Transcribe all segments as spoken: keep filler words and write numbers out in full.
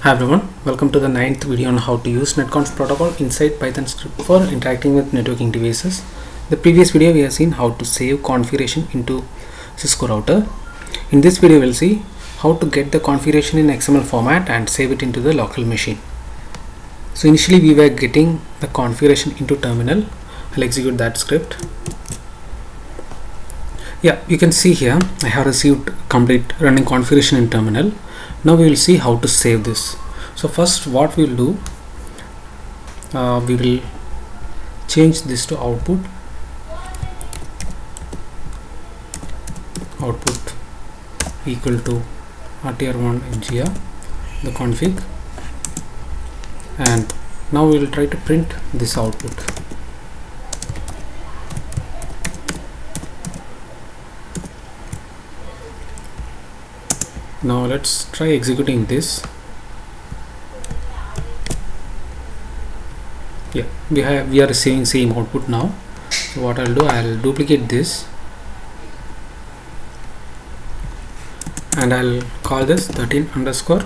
Hi everyone, welcome to the ninth video on how to use Netconf protocol inside Python script for interacting with networking devices. The previous video we have seen how to save configuration into Cisco router. In this video we'll see how to get the configuration in X M L format and save it into the local machine. So initially we were getting the configuration into terminal. I'll execute that script. Yeah, you can see here I have received complete running configuration in terminal. Now we will see how to save this. So first what we will do, uh, we will change this to output output equal to R T R one N G R the config, and now we will try to print this output. Now let's try executing this. Yeah, we have we are receiving same output now. So what I'll do, I'll duplicate this and I'll call this thirteen underscore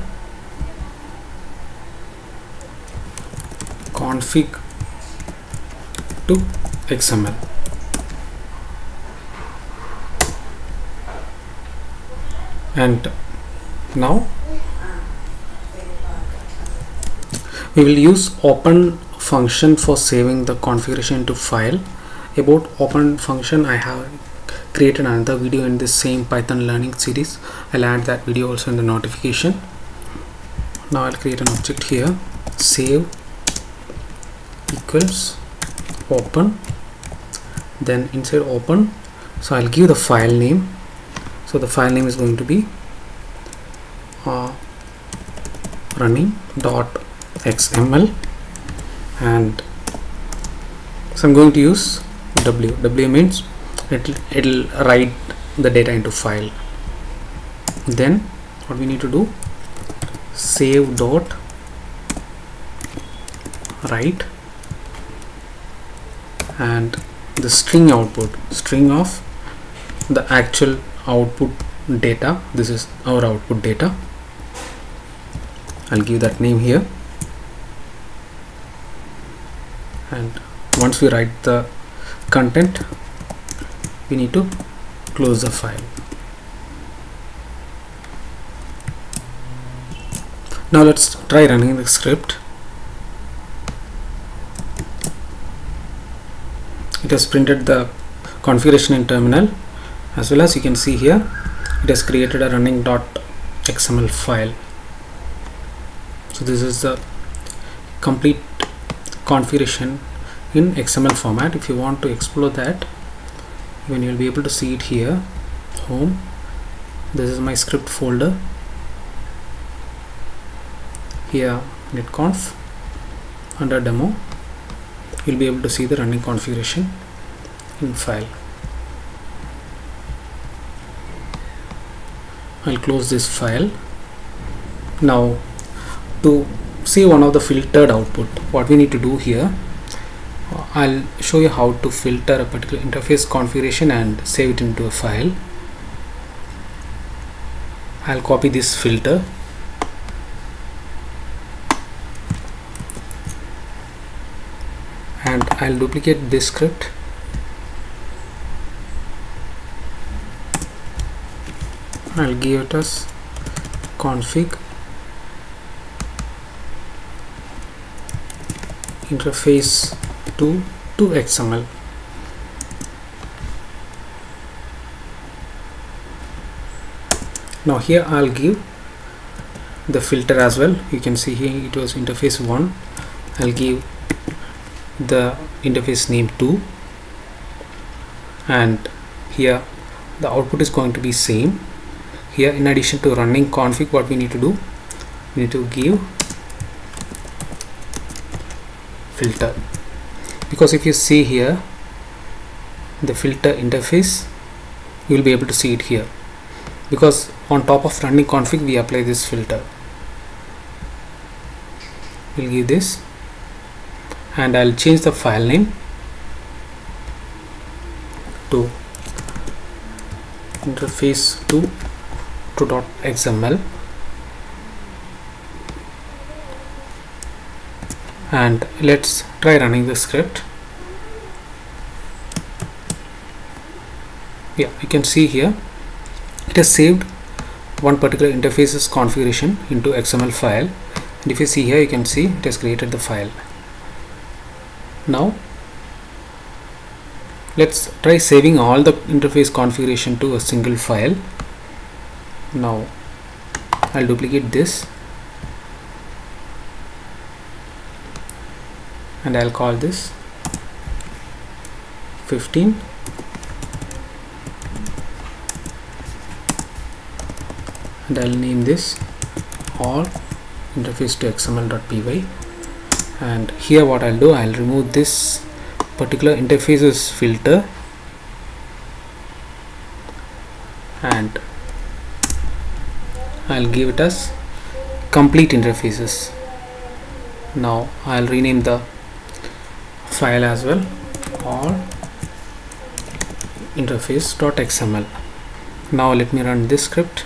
config to X M L. And now we will use open function for saving the configuration into file. About open function, I have created another video in this same Python learning series. I'll add that video also in the notification. Now I'll create an object here, save equals open, then inside open, so I'll give the file name. So the file name is going to be uh, running dot X M L, and so I'm going to use W. W means it'll, it'll write the data into file. Then what we need to do, save dot write, and the string output, string of the actual output data. This is our output data. I'll give that name here, and once we write the content, we need to close the file. Now let's try running the script. It has printed the configuration in terminal, as well as you can see here it has created a running dot X M L file. So this is the complete configuration in X M L format. If you want to explore that, even you will be able to see it here. Home, this is my script folder. Here netconf, under demo you'll be able to see the running configuration in file. I'll close this file. Now to see one of the filtered output, what we need to do here, I'll show you how to filter a particular interface configuration and save it into a file. I'll copy this filter and I'll duplicate this script. I'll give it as config interface to to X M L. Now here I'll give the filter as well. You can see here it was interface one. I'll give the interface name two, and here the output is going to be same. Here in addition to running config, what we need to do, we need to give filter, because if you see here the filter interface, you will be able to see it here, because on top of running config we apply this filter. We'll give this, and I'll change the file name to interface to to dot X M L, and let's try running the script. Yeah, you can see here it has saved one particular interface's configuration into X M L file, and if you see here, you can see it has created the file. Now let's try saving all the interface configuration to a single file. Now I'll duplicate this and I'll call this fifteen, and I'll name this all interface to X M L.py, and here what I'll do, I'll remove this particular interfaces filter and I'll give it as complete interfaces. Now I'll rename the file as well, all interface.xml. Now let me run this script.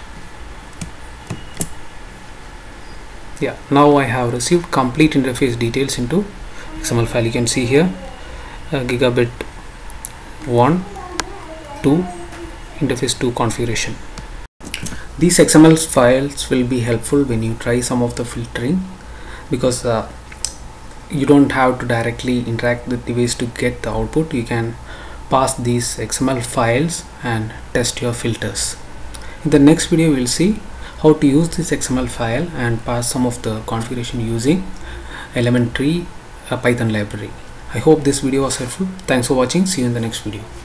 Yeah, now I have received complete interface details into X M L file. You can see here uh, gigabit one, two, interface two configuration. These X M L files will be helpful when you try some of the filtering, because uh, you don't have to directly interact with the device to get the output. You can pass these X M L files and test your filters. In the next video, we'll see how to use this X M L file and pass some of the configuration using elementary uh, Python library. I hope this video was helpful. Thanks for watching. See you in the next video.